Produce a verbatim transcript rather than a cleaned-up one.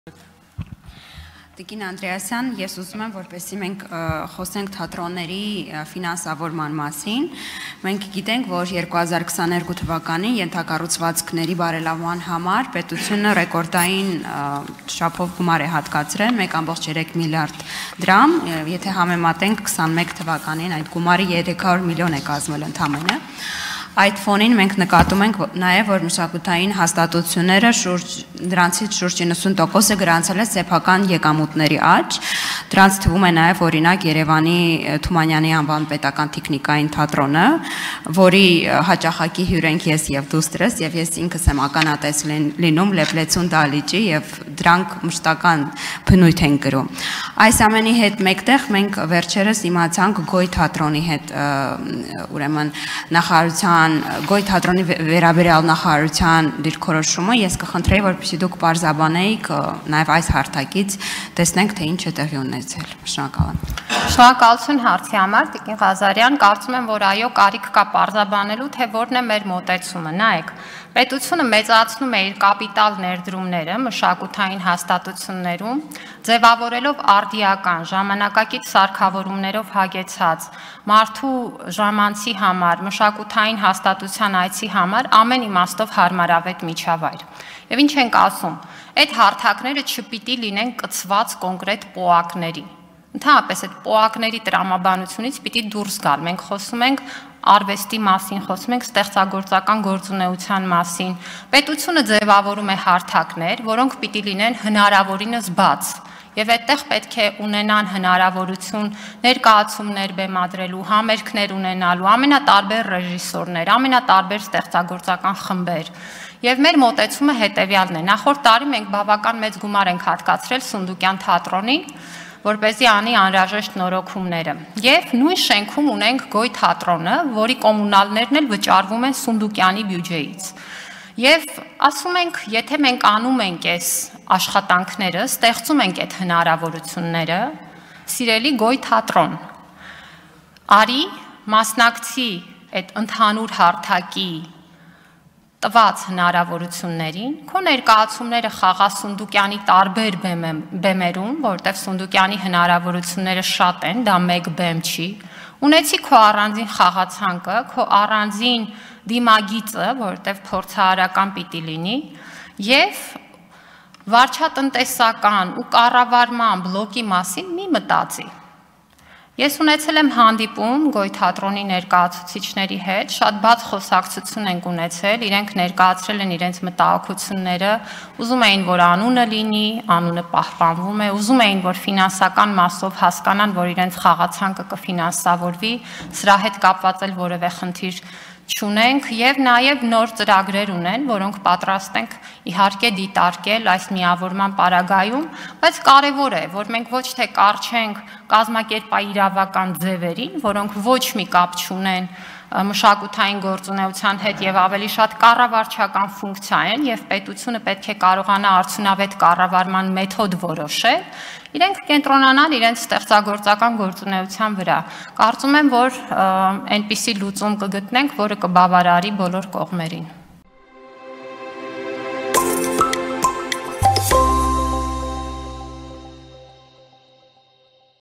Տիկին Անդրեասյան, ես ուզում եմ, որպեսզի մենք խոսենք թատրոնների ֆինանսավորման մասին։ Մենք գիտենք, որ երկու հազար քսաներկու թվականին ենթակառուցվածքների բարելավման համար պետությունը ռեկորդային չափով գումար է հատկացրել մեկ կόμma երեք միլիարդ դրամ, եթե համեմատենք քսանմեկ թվականին այդ գումարը երեք հարյուր միլիոն է կազմել ընդամենը։ Այդ ֆոնին մենք նկատում ենք նաև, որ մշակութային հաստատությունները դրանցից շուրջ իննսուն տոկոսը գրանցել է սեփական եկամուտների աճ, դրանց թվում է նաև օրինակ Երևանի Թումանյանի անվան պետական տեխնիկային թատրոնը, որի հաճախակի հյուր ենք ես եւ դուստրս, եւ ես ինքս եմ ականատես լինում Լեփլեցուն դալիճի եւ դրանք մշտական բնույթ են կրում։ Այս ամենի հետ մեկտեղ մենք վերջերս իմացանք Գոյ թատրոնի հետ, ուրեմն նախարարության Գոյ թատրոնի վերաբերյալ նախարարության դիրքորոշումը, ես կխնդրեի, որպեսզի դուք պարզաբանեիք նաև այս հարթակից տեսնենք, թե ինչ է տեղի ունեցել։ Շնորհակալ եմ։ Շնորհակալություն հարցի համար, Տիկին Ղազարյան, կարծում եմ, որ այո, կարիք կա պարզաբանելու, թե որն է մեր մոտեցումը։ Նայեք, պետությունը մեծացնում է իր կապիտալ ներդրումները մշակութային հաստատություններում, ձևավորելով արդիական ժամանակակից սարքավորումներով հագեցած մարդու ժամանցի համար, մշակութային հաստատության այցի համար ամեն իմաստով հարմարավետ միջավայր։ Եվ ինչ ենք ասում, այդ հարթակները չպիտի լինեն կցված կոնկրետ պոակների։ Ընդհանրապես այդ պոակների տրամաբանությունից պիտի դուրս գալ։ Մենք խոսում ենք արվեստի մասին, խոսում ենք ստեղծագործական գործունեության մասին։ Պետությունը ձևավորում է հարթակներ, որոնք պիտի լինեն հնարավորինս բաց։ Եվ այդտեղ պետք է ունենան հնարավորություն ներկայացումներ բեմադրելու, համերգներ ունենալու, ամենատարբեր ռեժիսորներ, ամենատարբեր ստեղծագործական խմբեր։ Եվ մեր մոտեցումը հետևյալն է։ Նախորդ տարի մենք բավական մեծ գումար ենք հատկացրել Սունդուկյան թատրոնին, որպեսզի անի անհրաժեշտ նորոգումները։ Եվ նույն շենքում ունենք Գոյ թատրոնը, որի կոմունալներն էլ վճարվում են Սունդուկյանի բյուջեից։ Եվ ասում ենք, եթե մենք անում ենք այս աշխատանքները, ստեղծում ենք այդ հնարավորությունները, սիրելի Գոյ թատրոն, արի մասնակցի այդ ընդհանուր հարթակի տված հնարավորություններին, քո ներկայացումները խաղա Սունդուկյանի տարբեր բեմերում, որտեղ Սունդուկյանի հնարավորությունները շատ են, դա մեկ բեմ չի, ունեցի քո առանձին խաղացանկը, քո առանձին դիմագիծը, որտեղ փորձարարական պիտի լինի, եւ վարչատնտեսական ու կառավարման բլոկի մասին մի մտածի։ Ես ունեցել եմ հանդիպում Գոյ թատրոնի ներկայացուցիչների հետ, շատ բաց խոսակցություն ենք ունեցել, իրենք ներկայացրել են իրենց մտահոգությունները, ուզում էին, որ անունը լինի, անունը պահպանվում է, ուզում էին, որ ֆինանսական մասով հասկանան, որ իրենց խաղացանկը կֆինանսավորվի, սրա հետ կապված էլ որևէ խնդիր չունենք եւ նաեւ նոր ծրագրեր ունեն, որոնք պատրաստ ենք իհարկե դիտարկել այս միավորման պարագայում, բայց կարեւոր է, որ մենք ոչ թե կարճենք կազմակերպաիրավական ձևերին, որոնք ոչ մի կապ չունեն մշակութային գործունեության հետ եւ ավելի շատ կառավարչական ֆունկցիա են եւ պետությունը պետք է կարողանա արդյունավետ կառավարման մեթոդ որոշել, իրենք կենտրոնանան իրենց ստեղծագործական գործունեության վրա։ Կարծում եմ, որ այնպիսի լուծում կգտնենք, որը կբավարարի բոլոր կողմերին։